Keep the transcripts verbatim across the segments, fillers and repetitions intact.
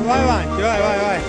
vai avanti, vai, vai, vai.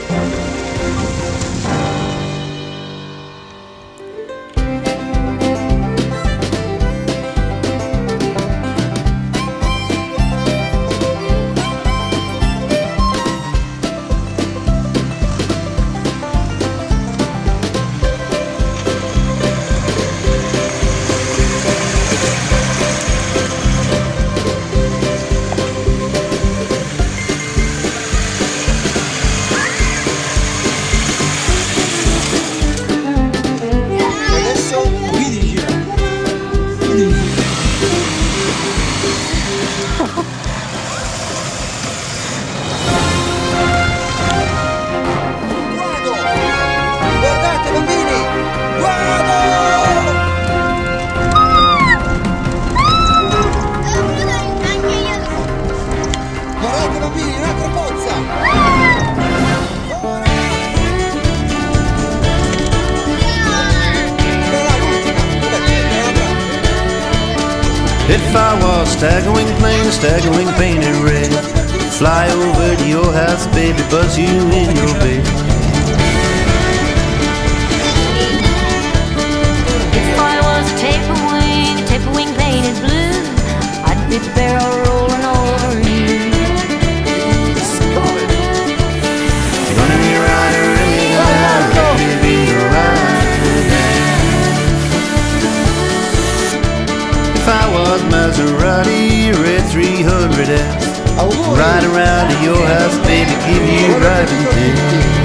If I was stagger wing plane, stagger wing painted red, fly over to your house, baby, buzz you in your bed. If I was a taper wing, taper wing painted blue, I'd be barrel rolling over you. Gonna be right ready now, ready to be right now. If I was Maserati, red three hundred S, ride around to your house, baby, give you driving tips.